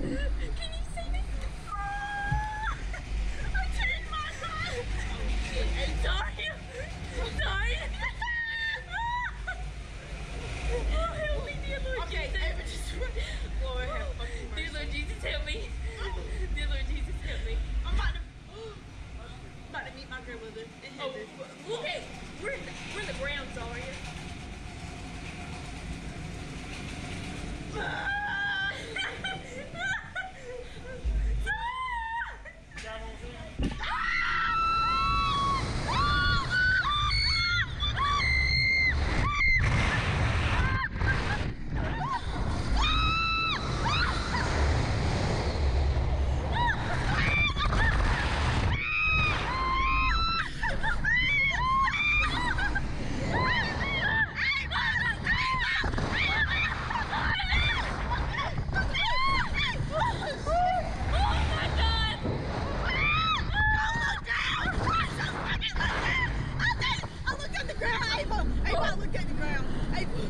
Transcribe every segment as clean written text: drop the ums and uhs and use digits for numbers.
Can you see me? I changed my mind. Hey, sorry. Sorry. Oh, help me, dear Lord Jesus. Lord, help me. Dear Lord Jesus, help me. Dear Lord Jesus, help me. I'm about to meet my grandmother. Oh, okay. We're in the ground, Zaria. Look at the ground. Hey, done?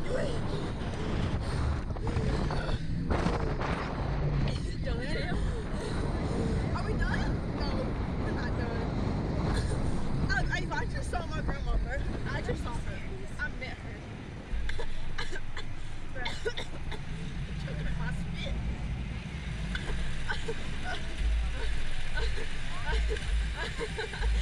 Are we done? No, we're not done. I just saw my grandmother. I just saw her. I met her. Choking on my spit.